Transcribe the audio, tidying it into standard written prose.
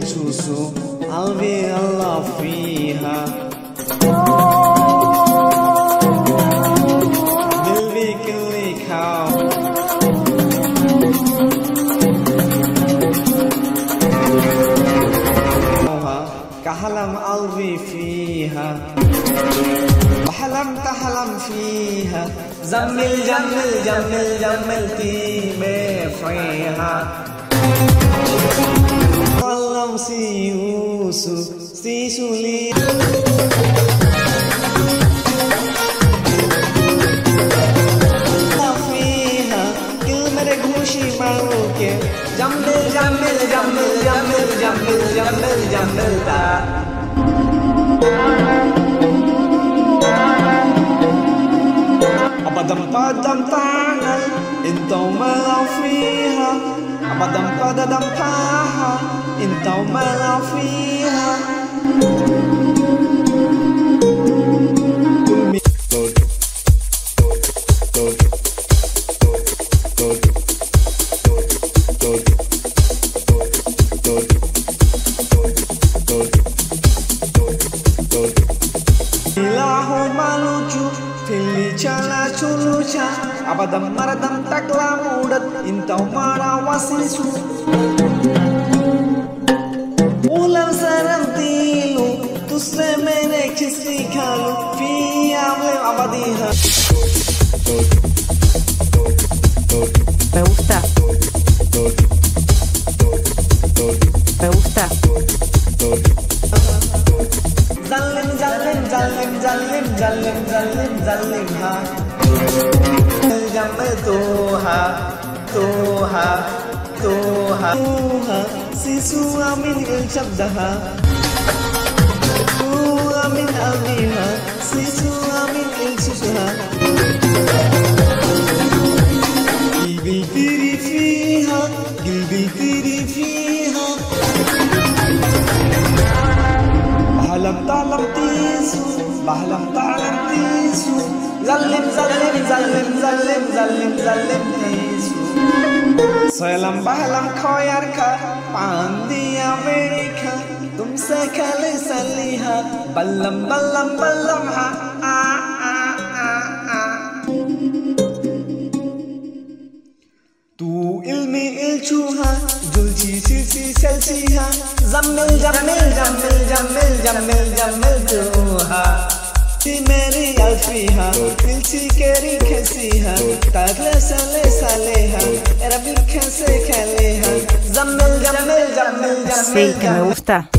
susu alwi Allah fiha dilwi kili khao kahlam alwi fiha bahlam tahlam fiha zammil jammil jammil jammil ti me fiha Alam si usu si suli Fiha kil mere ghushi maru ke jammil jammil jammil jammil jammil jammil jammil ta Abadam padam tanal intau malau fiha Abadam padam paha intau malau fiha Ilahu malucu Fili cala culuca Abadam maradam takla mudat Intau marawasisu Ulam saram tilu Tusne mere kisli kalu Fi amle abadiha Me gusta. Me gusta. Zalim zalim zalim zalim zalim zalim zalim ha Jammil tuha tuha tuha tuha sisu amin il shabdaha amin almiha sisu amin il susha gilbil tiri fiha gilbil tiri fiha bahlam talam tisu bahlam talam tisu zalim zalim zalim zalim zalim zalim tisu salam bahlam khoyar kha pandi amerika tumse khale saliha ballam ballam ballam ha tu ilmi ilchuha julchi sisi selsiha zammil jammil jammil jammil jammil jammil tuha ti meri alfiha ilchi keri khasiha takla sale saleha era bil khase khaleha zammil jammil jammil jammil Sí, que me gusta.